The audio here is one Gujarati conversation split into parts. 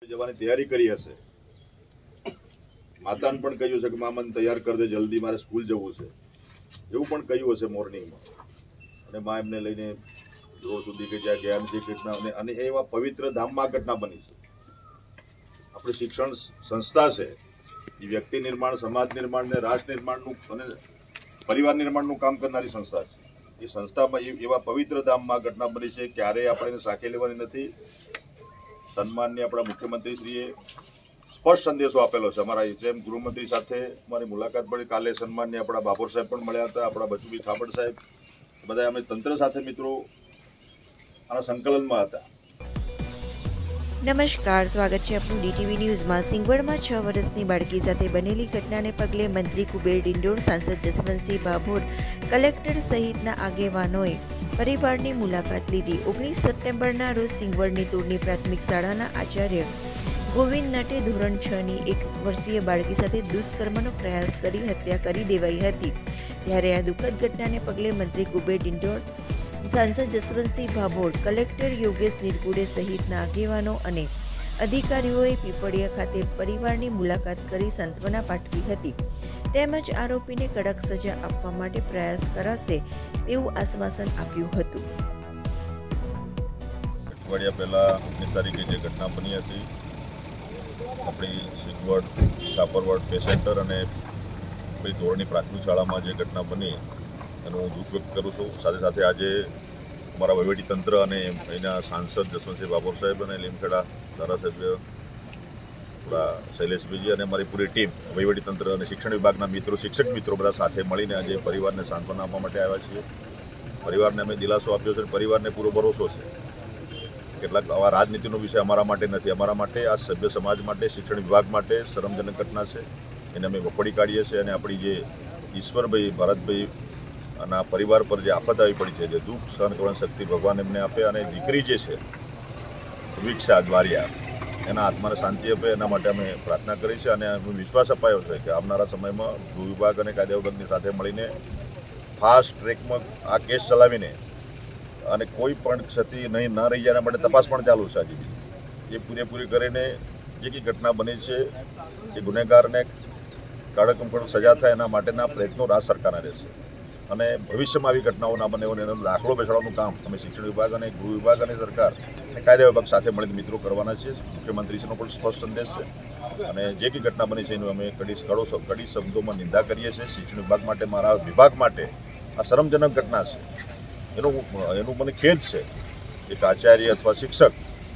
જવાની તૈયારી કરી હશે. માતાને પણ કહ્યું છે કે મા મને તૈયાર કરી દે, જલ્દી મારે સ્કૂલ જવું છે, એવું પણ કહ્યું હશે મોર્નિંગમાં. અને મા એમને લઈને જો સુધી કે જ્યાં ગયા જે ઘટના અને એવા પવિત્ર ધામમાં ઘટના બની છે. આપણી શિક્ષણ સંસ્થા છે એ વ્યક્તિ નિર્માણ, સમાજ નિર્માણ ને રાષ્ટ્ર નિર્માણનું અને પરિવાર નિર્માણનું કામ કરનારી સંસ્થા છે. એ સંસ્થામાં એવા પવિત્ર ધામમાં ઘટના બની છે, ક્યારેય આપણે એને સાંખી લેવાની નથી. સન્માનની આપણા મુખ્યમંત્રીશ્રીએ સ્પષ્ટ સંદેશો આપેલો છે. અમારા જેમ ગૃહમંત્રી સાથે અમારી મુલાકાત પડી, કાલે સન્માનની આપણા બાબોર સાહેબ પણ મળ્યા હતા, આપણા બચુભાઈ ખાબડ સાહેબ, બધા અમે તંત્ર સાથે મિત્રો આના સંકલનમાં હતા. નમસ્કાર, સ્વાગત છે આપનું DTV ન્યૂઝમાં. સિંગવડમાં 6 વર્ષની બાળકી સાથે બનેલી ઘટનાને પગલે મંત્રી કુબેર ડિંડોર, સાંસદ જસવંતસિંહ ભાભોર, કલેક્ટર સહિતના આગેવાનોએ પરિવારની મુલાકાત લીધી. 19 સપ્ટેમ્બરના રોજ સિંગવડની તોડની પ્રાથમિક શાળાના આચાર્ય ગોવિંદ નટે ધોરણ 6ની 1 વર્ષીય બાળકી સાથે દુષ્કર્મનો પ્રયાસ કરી હત્યા કરી દેવાઈ હતી. ત્યારે આ દુઃખદ ઘટનાને પગલે મંત્રી કુબેર ડિંડોર, સાંસદ જસવંતસિંહ ભાભોર, કલેક્ટર યોગેશ નિરગુડે સહિતના આગેવાનો અને અધિકારીઓએ પીપળિયા ખાતે પરિવારની મુલાકાત કરી સાંત્વના પાઠવી હતી. તેમજ આરોપીને કડક સજા આપવા માટે પ્રયાસ કરાશે તેવું આશ્વાસન આપ્યું હતું. અઠવાડિયા પહેલા 19 તારીખે જે ઘટના બની હતી આપણી સિંગવડ, સાપરવડ, પે સેન્ટર અને ધોરણની પ્રાથમિક શાળામાં જે ઘટના બની એનું હું દુઃખ વ્યક્ત કરું છું. સાથે સાથે આજે અમારા વહીવટીતંત્ર અને અહીંના સાંસદ જસવંતસિંહ ભાભોર સાહેબ અને લીમખેડા ધારાસભ્ય આપણા શૈલેષભાઈજી અને અમારી પૂરી ટીમ, વહીવટીતંત્ર અને શિક્ષણ વિભાગના મિત્રો, શિક્ષક મિત્રો બધા સાથે મળીને આજે પરિવારને સાંત્વના આપવા માટે આવ્યા છીએ. પરિવારને અમે દિલાસો આપ્યો છે. પરિવારને પૂરો ભરોસો છે. કેટલાક આવા રાજનીતિનો વિષય અમારા માટે નથી. અમારા માટે, આ સભ્ય સમાજ માટે, શિક્ષણ વિભાગ માટે શરમજનક ઘટના છે. એને અમે વખોડી કાઢીએ છીએ અને આપણી જે ઈશ્વરભાઈ, ભારતભાઈ અને પરિવાર પર જે આફત આવી પડી છે, જે દુઃખ સહન કરવાની શક્તિ ભગવાન એમને આપે અને દીકરી જે છે વિક્ષા દ્વારિયા એના આત્માને શાંતિ આપે, એના માટે અમે પ્રાર્થના કરી છે. અને વિશ્વાસ અપાયો છે કે આવનારા સમયમાં ગૃહ વિભાગ અને કાયદા વિભાગની સાથે મળીને ફાસ્ટ ટ્રેકમાં આ કેસ ચલાવીને અને કોઈ પણ ક્ષતિ નહીં ન રહી જાય એના માટે તપાસ પણ ચાલુ છે. આજે એ પૂરેપૂરી કરીને જે કંઈ ઘટના બની છે એ ગુનેગારને કડકમાં કડક સજા થાય એના માટેના પ્રયત્નો રાજ્ય સરકારના રહેશે. અને ભવિષ્યમાં આવી ઘટનાઓ ના બને એનો દાખલો બેસાડવાનું કામ અમે શિક્ષણ વિભાગ અને ગૃહ વિભાગ અને સરકાર અને કાયદા વિભાગ સાથે મળીને મિત્રો કરવાના છીએ. મુખ્યમંત્રીશ્રીનો પણ સ્પષ્ટ સંદેશ છે. અને જે કંઈ ઘટના બની છે એનું અમે કડી શબ્દોમાં નિંદા કરીએ છીએ. શિક્ષણ વિભાગ માટે, મારા વિભાગ માટે આ શરમજનક ઘટના છે. એનું મને ખેદ છે. એક આચાર્ય અથવા શિક્ષક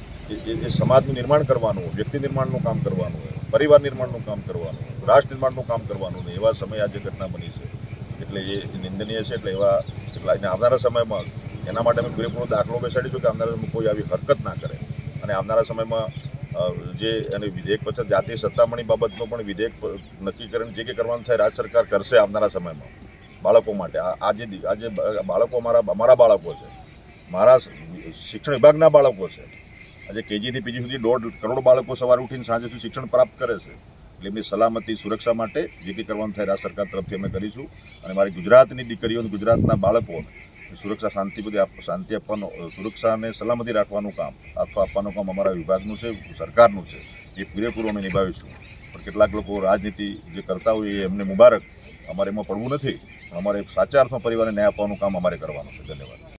એ સમાજનું નિર્માણ કરવાનું, વ્યક્તિ નિર્માણનું કામ કરવાનું, પરિવાર નિર્માણનું કામ કરવાનું, રાષ્ટ્ર નિર્માણનું કામ કરવાનું, એવા સમયે આ જે ઘટના બની છે એટલે એ નિંદનીય છે. એટલે આવનારા સમયમાં એના માટે અમે પૂરેપૂરો દાખલો બેસાડીશું કે આવનારા સમયમાં કોઈ આવી હરકત ના કરે. અને આવનારા સમયમાં જે એને વિધેયક પછી જાતીય સત્તામણી બાબતનો પણ વિધેયક નક્કી કરીને જે કંઈ કરવાનું થાય રાજ્ય સરકાર કરશે આવનારા સમયમાં બાળકો માટે. આજે બાળકો અમારા બાળકો છે, મારા શિક્ષણ વિભાગના બાળકો છે. આજે કેજીથી પીજી સુધી 1.5 કરોડ બાળકો સવારે ઉઠીને સાંજે સુધી શિક્ષણ પ્રાપ્ત કરે છે. એટલે એમની સલામતી, સુરક્ષા માટે જે કંઈ કરવાનું થાય રાજ્ય સરકાર તરફથી અમે કરીશું. અને મારી ગુજરાતની દીકરીઓ અને ગુજરાતના બાળકોને સુરક્ષા, શાંતિ આપવાનું, સુરક્ષા અને સલામતી રાખવાનું કામ, આપવાનું કામ અમારા વિભાગનું છે, સરકારનું છે. એ પૂરેપૂરું અમે નિભાવીશું. પણ કેટલાક લોકો રાજનીતિ જે કરતા હોય એમને મુબારક. અમારે એમાં પડવું નથી. અમારે સાચા અર્થમાં પરિવારને ન્યાય આપવાનું કામ અમારે કરવાનું છે. ધન્યવાદ.